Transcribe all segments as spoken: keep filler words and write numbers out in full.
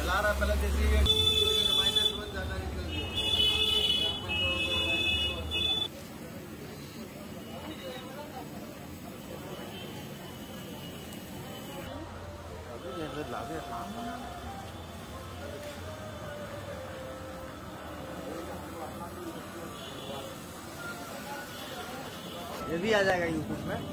चला रहा पहले जैसे माइनस वन ज्यादा निकल ये भी आ जाएगा यूट्यूब में।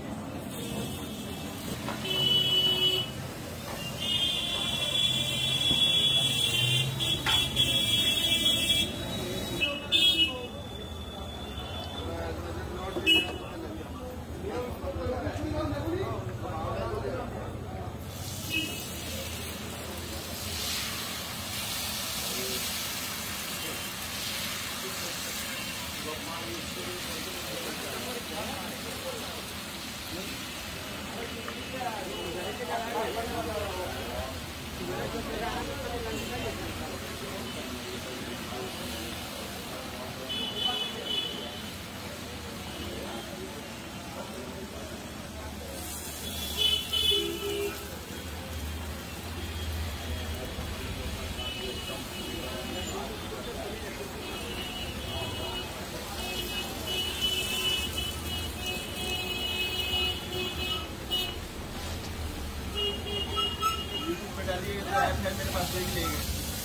डालिए तो ऐप है मेरे पास देख लेंगे।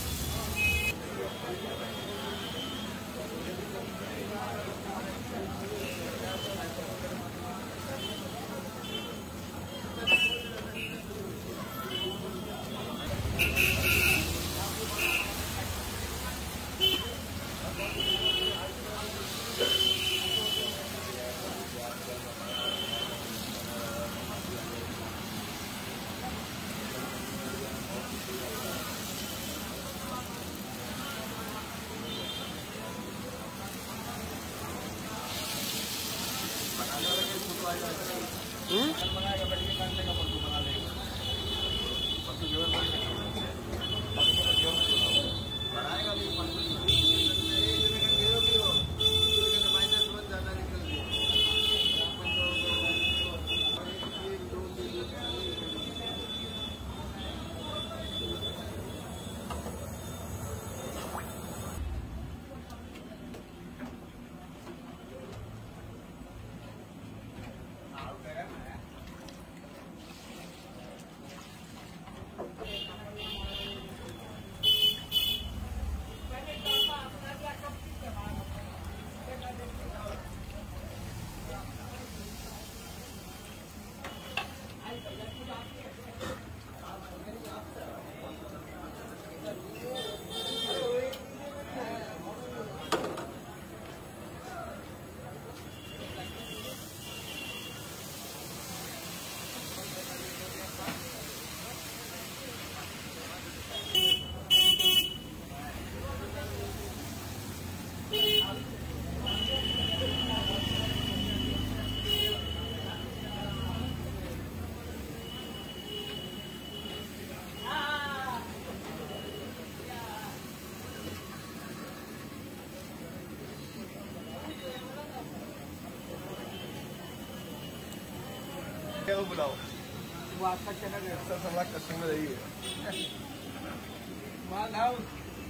हम्म बनाएगा बैठ के काटने का पत्तू बना लेगा। पत्तू जोड़ बनाएगा भी माइनस वन ज्यादा निकल गया। क्या बुलाओ वो आपका चैनल है, सब कस्टमर रही है।